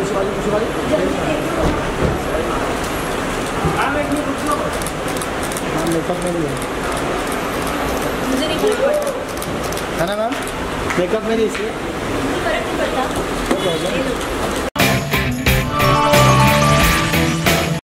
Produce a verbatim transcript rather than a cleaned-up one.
वाली कुछ वाली हाँ मेकअप में नहीं है मुझे नहीं फर्क पड़ता है ना मैम मेकअप में नहीं इसलिए फर्क नहीं पड़ता।